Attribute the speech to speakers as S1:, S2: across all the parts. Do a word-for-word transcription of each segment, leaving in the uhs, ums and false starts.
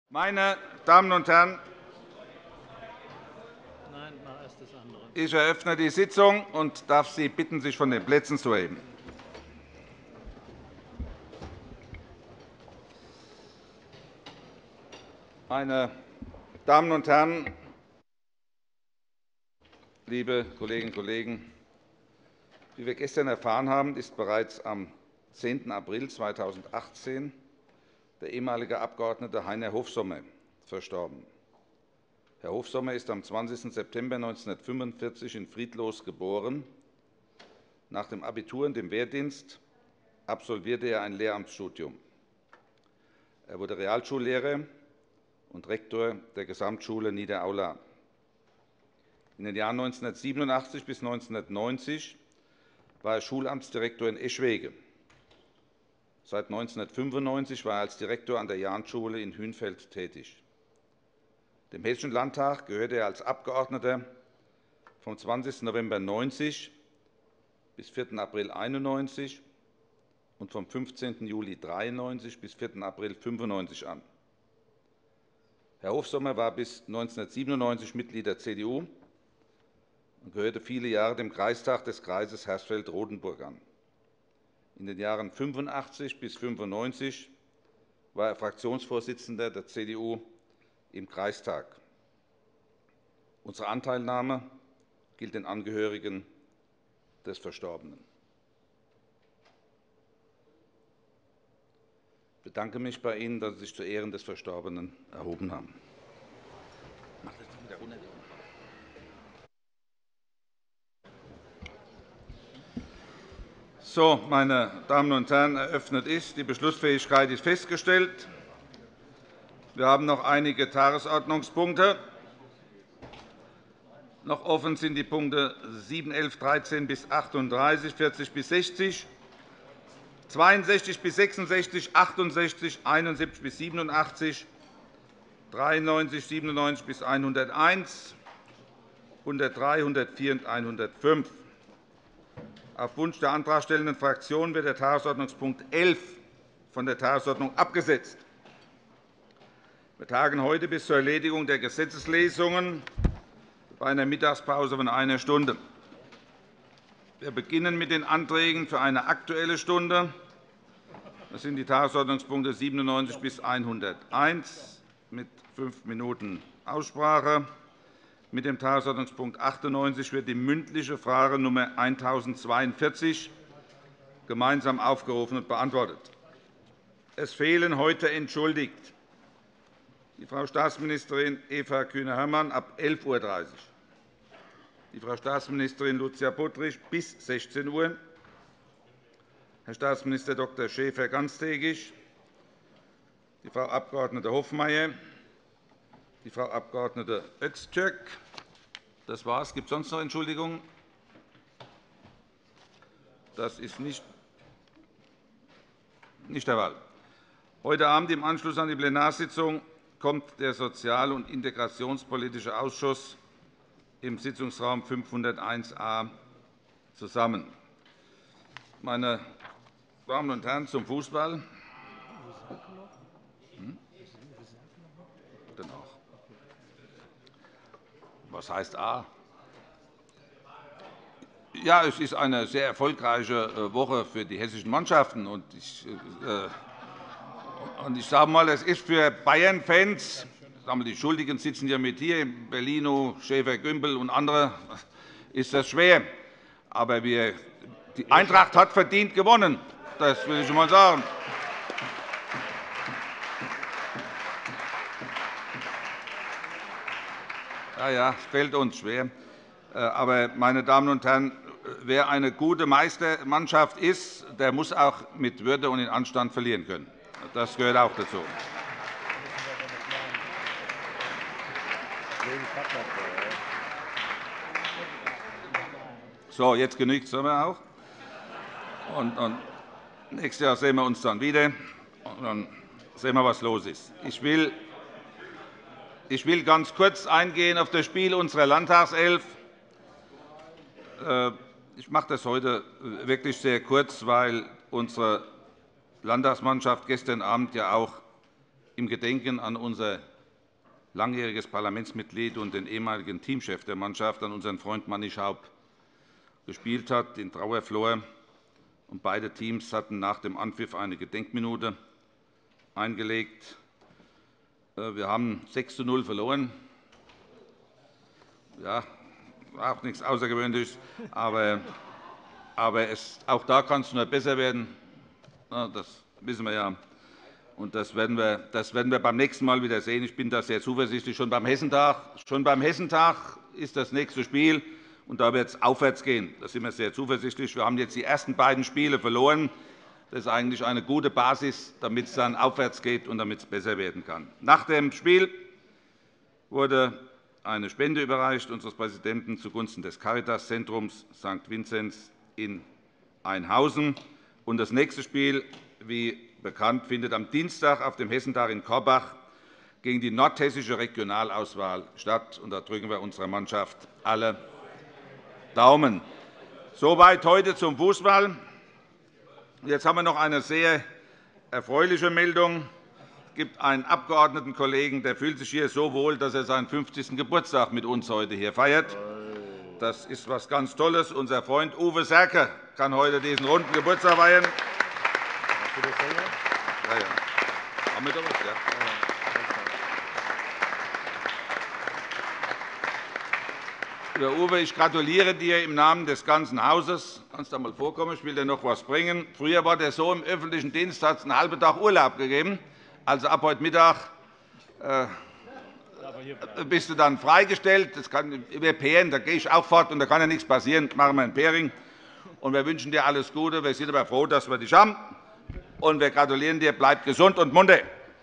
S1: Meine Damen und Herren,
S2: Nein, mach erst das andere.
S1: ich eröffne die Sitzung und darf Sie bitten, sich von den Plätzen zu erheben. Meine Damen und Herren, liebe Kolleginnen und Kollegen! Wie wir gestern erfahren haben, ist bereits am zehnten April zweitausendachtzehn der ehemalige Abgeordnete Heiner Hofsommer verstorben. Herr Hofsommer ist am zwanzigsten September neunzehnhundertfünfundvierzig in Friedlos geboren. Nach dem Abitur und dem Wehrdienst absolvierte er ein Lehramtsstudium. Er wurde Realschullehrer und Rektor der Gesamtschule Niederaula. In den Jahren neunzehnhundertsiebenundachtzig bis neunzehnhundertneunzig war er Schulamtsdirektor in Eschwege. Seit neunzehnhundertfünfundneunzig war er als Direktor an der Jahnschule in Hünfeld tätig. Dem Hessischen Landtag gehörte er als Abgeordneter vom zwanzigsten November neunzig bis vierten April einundneunzig und vom fünfzehnten Juli dreiundneunzig bis vierten April fünfundneunzig an. Herr Hofsommer war bis neunzehnhundertsiebenundneunzig Mitglied der C D U und gehörte viele Jahre dem Kreistag des Kreises Hersfeld-Rotenburg an. In den Jahren fünfundachtzig bis fünfundneunzig war er Fraktionsvorsitzender der C D U im Kreistag. Unsere Anteilnahme gilt den Angehörigen des Verstorbenen. Ich bedanke mich bei Ihnen, dass Sie sich zu Ehren des Verstorbenen erhoben haben. So, meine Damen und Herren, eröffnet ist. Die Beschlussfähigkeit ist festgestellt. Wir haben noch einige Tagesordnungspunkte. Noch offen sind die Punkte sieben, elf, dreizehn bis achtunddreißig, vierzig bis sechzig, zweiundsechzig bis sechsundsechzig, achtundsechzig, einundsiebzig bis siebenundachtzig, dreiundneunzig, siebenundneunzig bis hunderteins, hundertdrei, hundertvier und hundertfünf. Auf Wunsch der antragstellenden Fraktion wird der Tagesordnungspunkt elf von der Tagesordnung abgesetzt. Wir tagen heute bis zur Erledigung der Gesetzeslesungen bei einer Mittagspause von einer Stunde. Wir beginnen mit den Anträgen für eine Aktuelle Stunde. Das sind die Tagesordnungspunkte siebenundneunzig bis hunderteins mit fünf Minuten Aussprache. Mit dem Tagesordnungspunkt achtundneunzig wird die mündliche Frage Nummer tausendzweiundvierzig gemeinsam aufgerufen und beantwortet. Es fehlen heute entschuldigt die Frau Staatsministerin Eva Kühne-Hörmann ab elf Uhr dreißig, die Frau Staatsministerin Lucia Budrich bis sechzehn Uhr, Herr Staatsminister Doktor Schäfer ganztägig, die Frau Abg. Hofmeier, die Frau Abg. Öztürk. Das war's. Gibt es sonst noch Entschuldigungen? Das ist nicht der Fall. Heute Abend im Anschluss an die Plenarsitzung kommt der Sozial- und Integrationspolitische Ausschuss im Sitzungsraum fünfhunderteins a zusammen. Meine Damen und Herren, zum Fußball. Hm? Was heißt A? Ja, es ist eine sehr erfolgreiche Woche für die hessischen Mannschaften. Und ich, äh, und ich sage mal, es ist für Bayern-Fans, die Schuldigen sitzen ja mit hier, Bellino, Schäfer, Gümbel und andere, ist das schwer. Aber wir, die Eintracht hat verdient gewonnen. Das will ich einmal sagen. Ja, ja, es fällt uns schwer. Aber, meine Damen und Herren, wer eine gute Meistermannschaft ist, der muss auch mit Würde und in Anstand verlieren können. Das gehört auch dazu. So, jetzt genügt es aber auch. Und, und nächstes Jahr sehen wir uns dann wieder. Und dann sehen wir, was los ist. Ich will, ich will ganz kurz eingehen auf das Spiel unserer Landtagself. Ich mache das heute wirklich sehr kurz, weil unsere Landtagsmannschaft gestern Abend ja auch im Gedenken an unser langjähriges Parlamentsmitglied und den ehemaligen Teamchef der Mannschaft, an unseren Freund Manni Schaub, gespielt hat, in Trauerflor. Und beide Teams hatten nach dem Anpfiff eine Gedenkminute eingelegt. Wir haben sechs zu null verloren. Ja, war auch nichts Außergewöhnliches, aber, aber es, auch da kann es nur besser werden. Das wissen wir ja. Und das werden, wir, das werden wir beim nächsten Mal wieder sehen. Ich bin da sehr zuversichtlich. Schon beim Hessentag, schon beim Hessentag ist das nächste Spiel, und da wird es aufwärts gehen. Da sind wir sehr zuversichtlich. Wir haben jetzt die ersten beiden Spiele verloren. Das ist eigentlich eine gute Basis, damit es dann aufwärts geht und damit es besser werden kann. Nach dem Spiel wurde eine Spende überreicht unseres Präsidenten zugunsten des Caritas-Zentrums Sankt Vinzenz in Einhausen. Und das nächste Spiel, wie bekannt, findet am Dienstag auf dem Hessentag in Korbach gegen die nordhessische Regionalauswahl statt. Und da drücken wir unserer Mannschaft alle Daumen. Soweit heute zum Fußball. Jetzt haben wir noch eine sehr erfreuliche Meldung. Es gibt einen Abgeordnetenkollegen, der fühlt sich hier so wohl, dass er seinen fünfzigsten Geburtstag mit uns heute hier feiert. Das ist etwas ganz Tolles. Unser Freund Uwe Serke kann heute diesen runden Geburtstag feiern. Ja, ja. Haben wir da was? Ja. Lieber Uwe, ich gratuliere dir im Namen des ganzen Hauses. Kannst du einmal vorkommen? Ich will dir noch etwas bringen. Früher war der so im öffentlichen Dienst, hat es einen halben Tag Urlaub gegeben. Also ab heute Mittag äh, bist du dann freigestellt. Das kann über Pering, da gehe ich auch fort, und da kann ja nichts passieren. Das machen wir in Pering. Und wir wünschen dir alles Gute. Wir sind aber froh, dass wir dich haben. Und wir gratulieren dir. Bleib gesund und munter.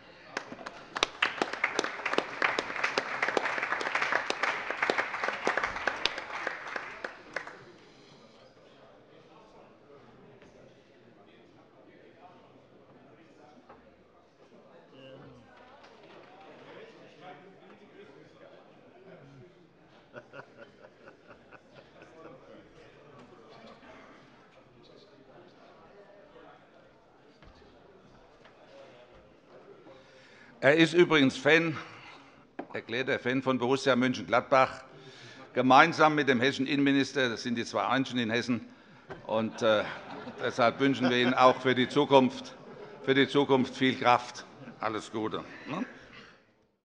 S1: Er ist übrigens Fan, erklärter Fan von Borussia Mönchengladbach, gemeinsam mit dem hessischen Innenminister. Das sind die zwei Einzigen in Hessen. Und, äh, deshalb wünschen wir Ihnen auch für die Zukunft, für die Zukunft viel Kraft. Alles Gute.